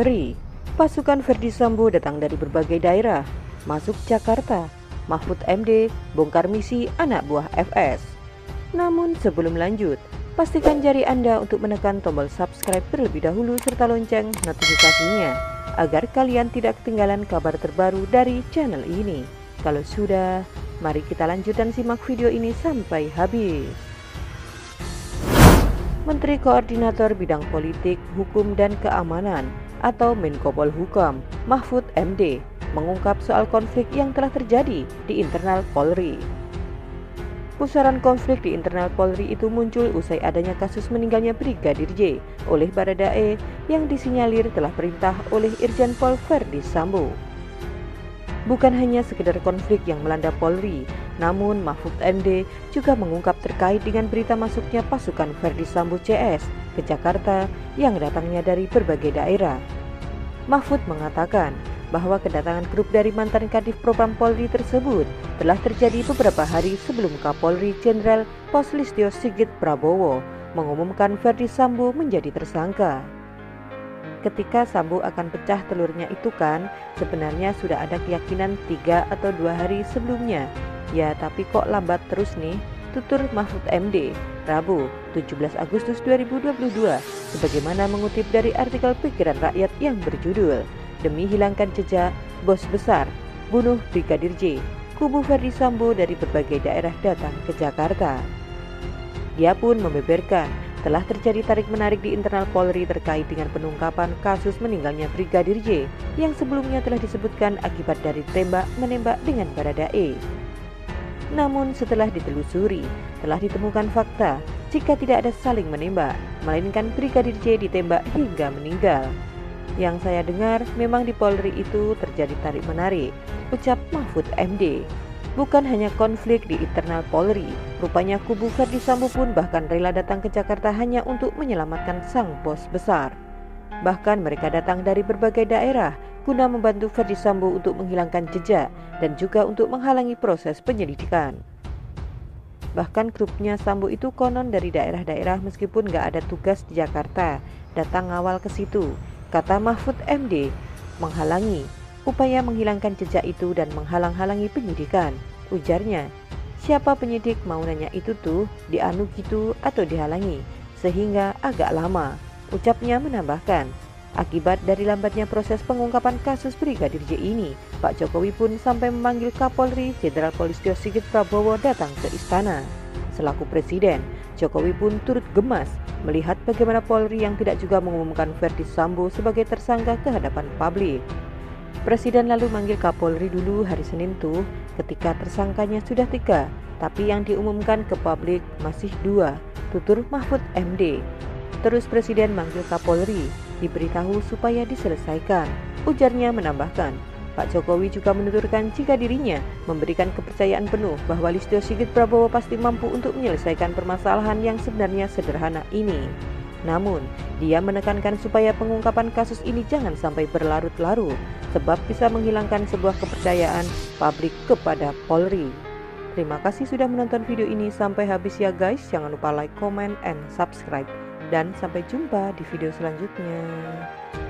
Polri. Pasukan Verdi Sambo datang dari berbagai daerah, masuk Jakarta. Mahfud MD bongkar misi anak buah FS. Namun sebelum lanjut, pastikan jari Anda untuk menekan tombol subscribe terlebih dahulu serta lonceng notifikasinya agar kalian tidak ketinggalan kabar terbaru dari channel ini. Kalau sudah, mari kita lanjut dan simak video ini sampai habis. Menteri Koordinator Bidang Politik, Hukum dan Keamanan atau Menko Polhukam, Mahfud MD, mengungkap soal konflik yang telah terjadi di internal Polri. Pusaran konflik di internal Polri itu muncul usai adanya kasus meninggalnya Brigadir J oleh Baradae yang disinyalir telah perintah oleh Irjen Pol Verdi Sambo. Bukan hanya sekedar konflik yang melanda Polri, namun Mahfud MD juga mengungkap terkait dengan berita masuknya pasukan Verdi Sambo CS ke Jakarta yang datangnya dari berbagai daerah. Mahfud mengatakan bahwa kedatangan grup dari mantan Kadif Propam Polri tersebut telah terjadi beberapa hari sebelum Kapolri Jenderal Pos Listio Sigit Prabowo mengumumkan Verdi Sambo menjadi tersangka. Ketika Sambo akan pecah telurnya itu kan sebenarnya sudah ada keyakinan 3 atau 2 hari sebelumnya. Ya tapi kok lambat terus nih, tutur Mahfud MD Rabu 17 Agustus 2022 sebagaimana mengutip dari artikel Pikiran Rakyat yang berjudul Demi Hilangkan Jejak, Bos Besar Bunuh Brigadir J, kubu Verdi Sambo dari berbagai daerah datang ke Jakarta. Dia pun membeberkan telah terjadi tarik-menarik di internal Polri terkait dengan pengungkapan kasus meninggalnya Brigadir J yang sebelumnya telah disebutkan akibat dari tembak-menembak dengan Baradae. Namun setelah ditelusuri, telah ditemukan fakta jika tidak ada saling menembak, melainkan Brigadir J ditembak hingga meninggal. Yang saya dengar memang di Polri itu terjadi tarik-menarik, ucap Mahfud MD. Bukan hanya konflik di internal Polri, rupanya kubu Verdi Sambo pun bahkan rela datang ke Jakarta hanya untuk menyelamatkan sang bos besar. Bahkan mereka datang dari berbagai daerah guna membantu Verdi Sambo untuk menghilangkan jejak dan juga untuk menghalangi proses penyelidikan. Bahkan grupnya Sambo itu konon dari daerah-daerah meskipun gak ada tugas di Jakarta, datang ngawal ke situ, kata Mahfud MD, menghalangi upaya menghilangkan jejak itu dan menghalang-halangi penyidikan. Ujarnya, siapa penyidik mau nanya itu tuh, dianu gitu atau dihalangi, sehingga agak lama. Ucapnya menambahkan, akibat dari lambatnya proses pengungkapan kasus Brigadir J ini, Pak Jokowi pun sampai memanggil Kapolri Jenderal Polisi Sigit Prabowo datang ke istana. Selaku Presiden, Jokowi pun turut gemas melihat bagaimana Polri yang tidak juga mengumumkan Verdi Sambo sebagai tersangka ke hadapan publik. Presiden lalu manggil Kapolri dulu hari Senin tuh ketika tersangkanya sudah 3, tapi yang diumumkan ke publik masih 2, tutur Mahfud MD. Terus Presiden manggil Kapolri, diberitahu supaya diselesaikan. Ujarnya menambahkan, Pak Jokowi juga menuturkan jika dirinya memberikan kepercayaan penuh bahwa Listio Sigit Prabowo pasti mampu untuk menyelesaikan permasalahan yang sebenarnya sederhana ini. Namun, dia menekankan supaya pengungkapan kasus ini jangan sampai berlarut-larut, sebab bisa menghilangkan sebuah kepercayaan publik kepada Polri. Terima kasih sudah menonton video ini sampai habis ya guys. Jangan lupa like, comment, and subscribe. Dan sampai jumpa di video selanjutnya.